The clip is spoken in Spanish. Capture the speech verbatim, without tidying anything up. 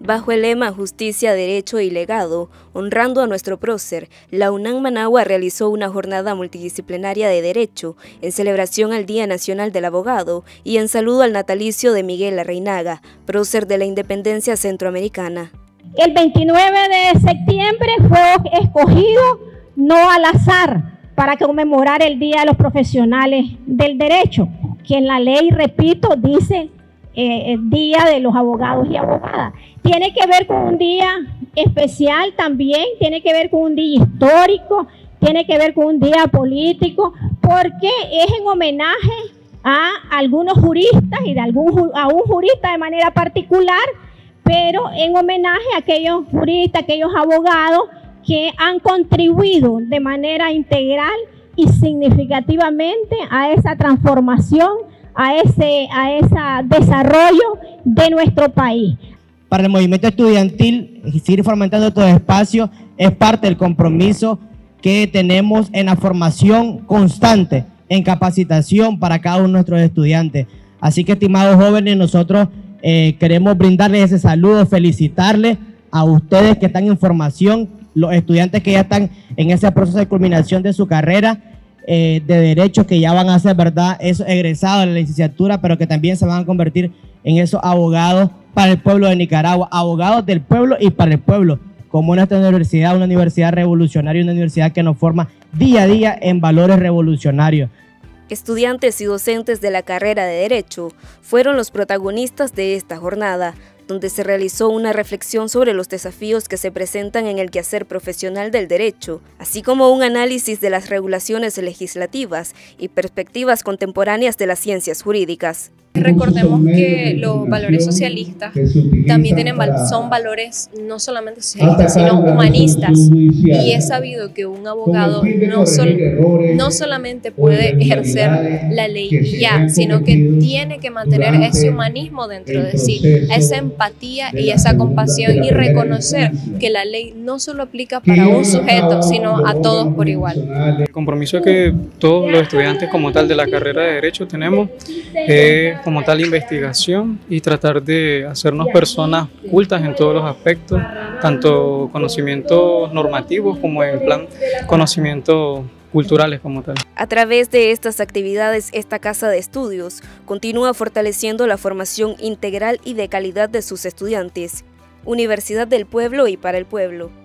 Bajo el lema Justicia, Derecho y Legado, honrando a nuestro prócer, la UNAM Managua realizó una jornada multidisciplinaria de Derecho en celebración al Día Nacional del Abogado y en saludo al natalicio de Miguel Larrainaga, prócer de la independencia centroamericana. El veintinueve de septiembre fue escogido no al azar para conmemorar el Día de los Profesionales del Derecho, que en la ley, repito, dice eh, el Día de los Abogados y Abogadas. Tiene que ver con un día especial también, tiene que ver con un día histórico, tiene que ver con un día político, porque es en homenaje a algunos juristas y de algún, a un jurista de manera particular, pero en homenaje a aquellos juristas, aquellos abogados que han contribuido de manera integral y significativamente a esa transformación, a ese, a ese desarrollo de nuestro país. Para el movimiento estudiantil, seguir fomentando estos espacios es parte del compromiso que tenemos en la formación constante, en capacitación para cada uno de nuestros estudiantes. Así que, estimados jóvenes, nosotros eh, queremos brindarles ese saludo, felicitarles a ustedes que están en formación, los estudiantes que ya están en ese proceso de culminación de su carrera eh, de Derecho, que ya van a ser, ¿verdad?, esos egresados de la licenciatura, pero que también se van a convertir en esos abogados para el pueblo de Nicaragua, abogados del pueblo y para el pueblo, como nuestra universidad, una universidad revolucionaria, una universidad que nos forma día a día en valores revolucionarios. Estudiantes y docentes de la carrera de Derecho fueron los protagonistas de esta jornada, donde se realizó una reflexión sobre los desafíos que se presentan en el quehacer profesional del derecho, así como un análisis de las regulaciones legislativas y perspectivas contemporáneas de las ciencias jurídicas. Recordemos que los valores socialistas también tienen, son valores no solamente socialistas, sino humanistas. Y es sabido que un abogado no, sol, no solamente puede ejercer la ley y ya, sino que tiene que mantener ese humanismo dentro de sí, esa empatía y esa compasión, y reconocer que la ley no solo aplica para un sujeto, sino a todos por igual. El compromiso que todos los estudiantes como tal de la carrera de Derecho tenemos es como tal investigación y tratar de hacernos personas cultas en todos los aspectos, tanto conocimientos normativos como en plan conocimientos culturales como tal. A través de estas actividades, esta casa de estudios continúa fortaleciendo la formación integral y de calidad de sus estudiantes. Universidad del Pueblo y para el pueblo.